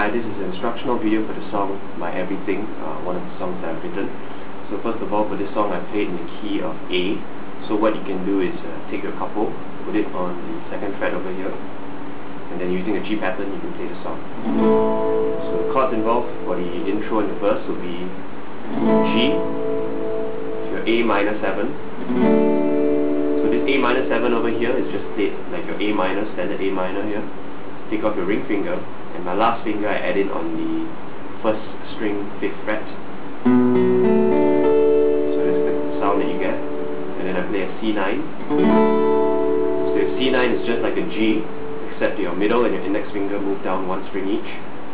Hi, this is an instructional video for the song My Everything, one of the songs that I've written. So first of all, for this song I played in the key of A. So what you can do is take your couple, put it on the second fret over here, and then using a G pattern you can play the song. So the chords involved for the intro and the verse will be G, your A minor 7. So this A minor 7 over here is just played like your A minor, standard A minor here. Take off your ring finger, and my last finger I add it on the first string 5th fret. So this is the sound that you get. And then I play a C9. So your C9 is just like a G, except your middle and your index finger move down one string each.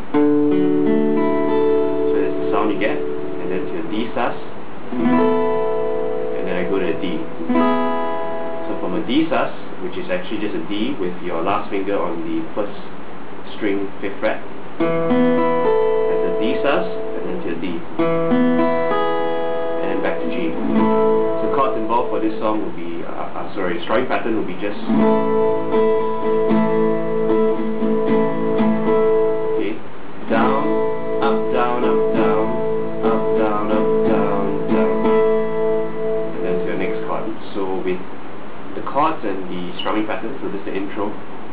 So that's the sound you get. And then to your D sus, and then I go to a D. So from a D sus, which is actually just a D with your last finger on the first string 5th fret, that's a D sus, and then to a D, and then back to G. So chords involved for this song will be, strumming pattern will be just, okay, down, up, down, up, down, up, down, up, down, down, and then to your next chord. So with the chords and the strumming pattern, so this is the intro.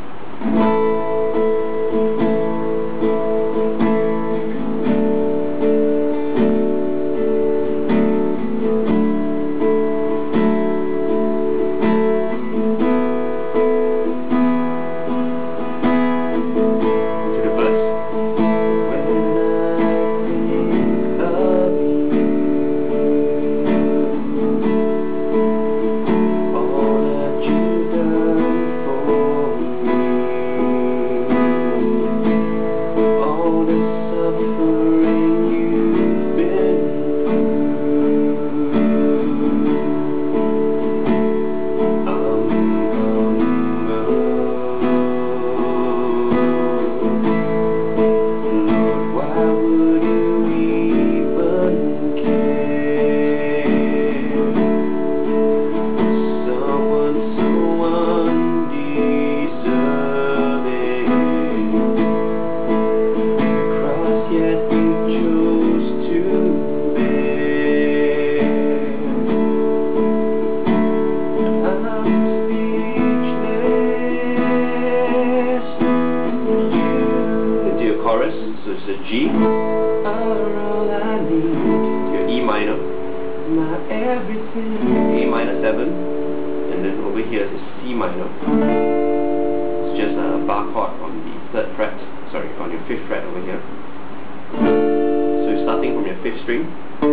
So it's a G, all I need, your E minor, my everything, A minor 7, and then over here is a C minor. It's just a bar chord on the 3rd fret, sorry, on your 5th fret over here. So you're starting from your 5th string,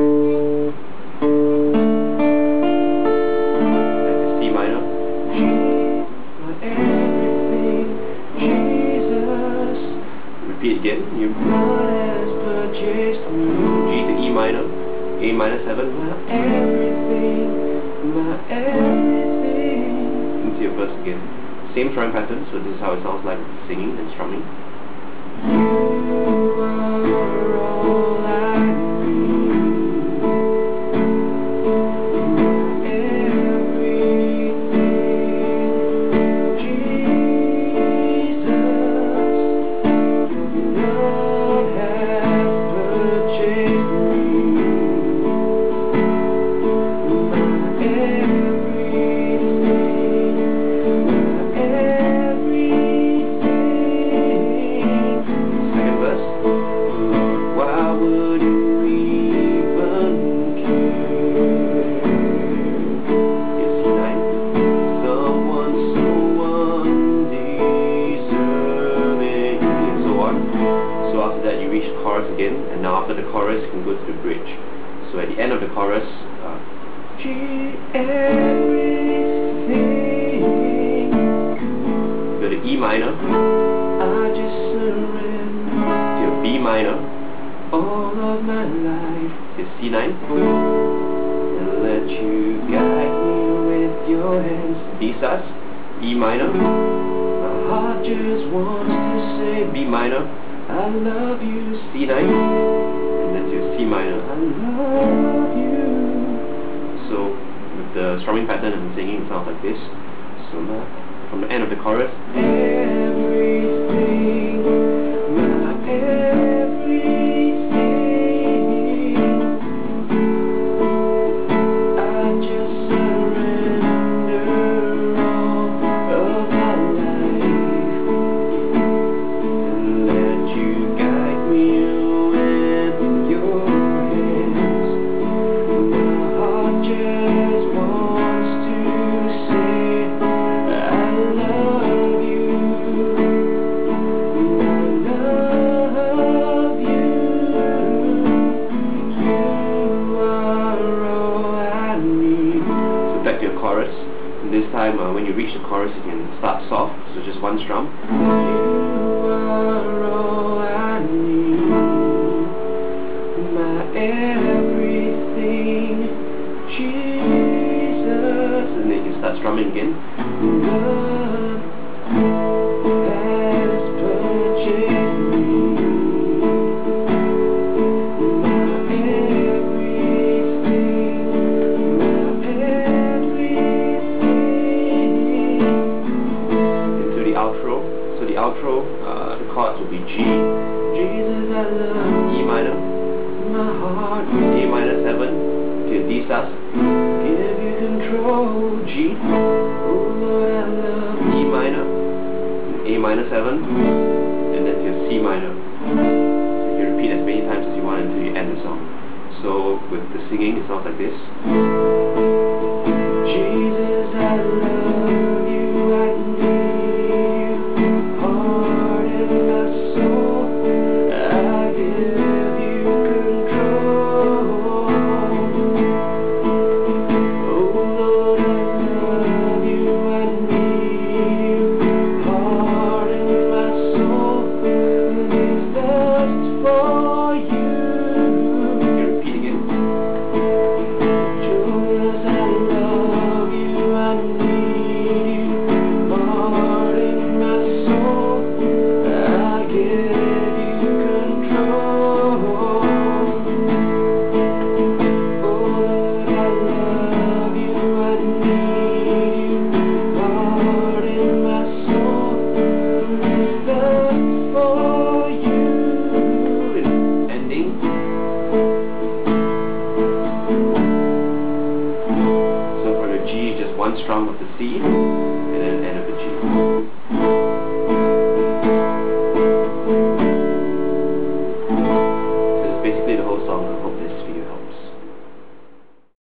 that's a C minor, G, my everything, Jesus. Repeat again, your blood has purchased me, G to E minor, A minor 7, my everything, into your verse again. Same strumming pattern, so this is how it sounds like singing and strumming. You are all I need. Again, and now after the chorus you can go to the bridge. So at the end of the chorus, G everything, go to E minor, I just surrender, to your B minor, all of my life, to C9, and let you guide me with your hands, D sus, E minor, my heart just wants to say B minor, I love you, C9, and that's your C minor, I love you. So with the strumming pattern I'm singing, it sounds like this. So from the end of the chorus, everything, my everything. reach the chorus, you can start soft, so just one strum. You are all I need, my everything, Jesus. And then you can start strumming again. God has purchased me, my everything, my everything. Into the outro. So the outro, the chords will be G, Jesus I love, E minor, my heart, A minor 7, to D sus, give you control, G, oh Lord I love, E minor, A minor 7, and then to C minor. So you can repeat as many times as you want until you end the song. So with the singing, it sounds like this. Jesus I love you, I need you, heart and my soul, I give you control. Oh Lord, I love you, I need you, heart and my soul, this thirst for you. You can repeat again. Jesus, I love you, I need you, heart and my soul, I give you control. Oh Lord, I love you, I need you, heart and my soul, thirst for you. And ending. So for the G, just one strum of the C, and then end of the G.